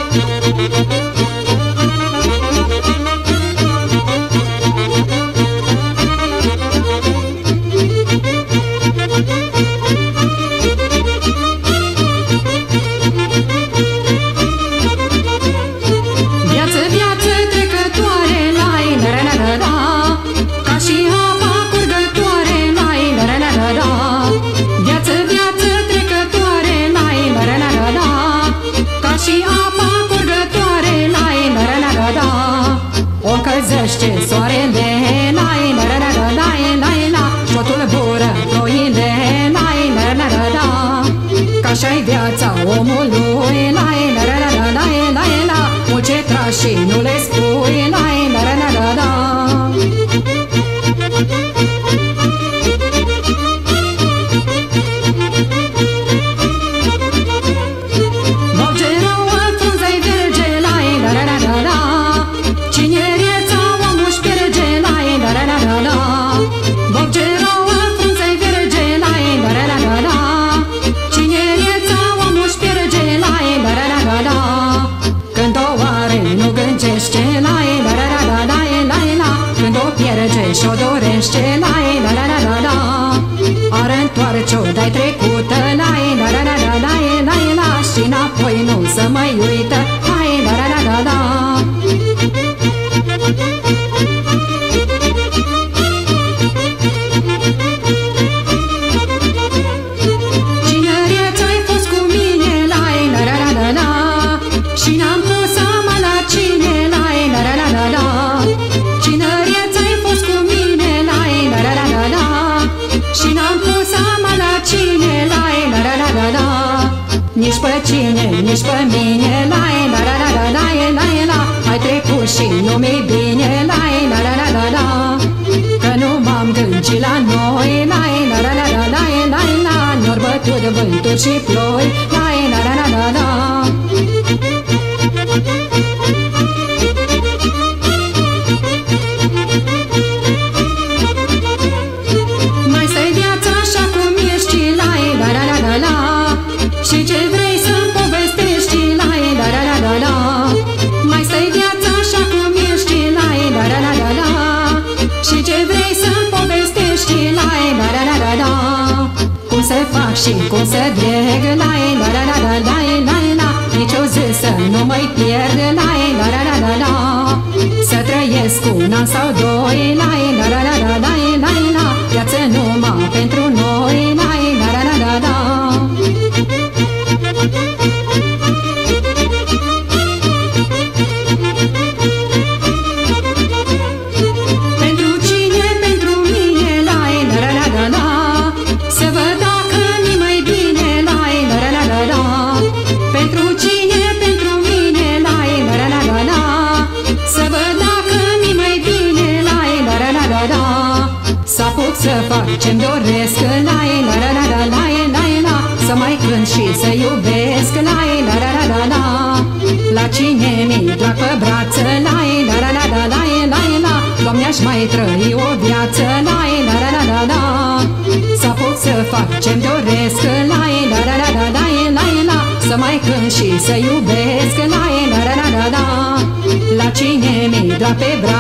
Încălzește soarele, nai, nara, nara, nai, nai, na, și o tulbură ploile, nai, nara, nara, na. Ca așa-i viața omului, nai, nara, nara, nai, nai, na, mult ce tragi și nu le spui, nai, nara, nara, na. Și-o dorește, nai, na, na, na, na, na. Ar întoarce-o de-ai trecută, nai, na, na, na, na, nai, nai, na. Și înapoi nu să mai uită, nai, na, na, na, na, na. Cinereț ai fost cu mine, nai, na, na, na, na, na. Și n-am pus seama la cine, nai, na, na, na, na, na. Cinereț ai fost cu mine, nai, na, na, na, na, na. Și n-am pus seama la cine, nai, na, na, na, na, na. Nici pe cine, nici pe mine, nai, na, na, na, na, nai, nai, na. Ai trecut și nu mi-i bine, nai, na, na, na, na, na. Că nu m-am gândit la noi, nai, na, na, na, na, nai, nai, na. Ne-or bătut vânturi și ploi, nai, na, na, na, na, na. Mai stai viața așa cum ești, lai, la, la, la, la, la. Și ce vrei să-mi povestești, lai, la, la, la, la, la. Mai stai viața așa cum ești, lai, la, la, la, la, la. Și ce vrei să-mi povestești, lai, la, la, la, la, la. Cum să fac și cum să dreg, lai, la, la, la, la, la, la, la. Nici o zi să nu mai pierd, lai, la, la, la, la, la. Să trăiesc un an sau doi, lai, la, la, la, la, la, la, la. Viață numai pentru noi, lai, la, la, la, la, la. Pentru cine, pentru mine, lai, la, la, la, la, la. Să văd dacă mi mai bine, lai, la, la, la, la, la. Pentru cine, pentru mine, lai, la, la, la, la, la. Să văd dacă mi mai bine, lai, la, la, la, la, la. Să apuc să fac ce-mi doresc, lai, la, la, la, la, la, la, la. Să mai cânt și să iubesc, lai, la, la, la, la, la. La cine mi drag pe brață, lai, la, la, la, la, la, la, la. Doamne, aș mai trăi o viață, lai, la, la, la, la, la. Să apuc să fac ce-mi doresc, lai, la, la, la, la, la, la, la. Să mai cânt și să iubesc, lai, la, la, la, la, la. La cine mi drag pe brață,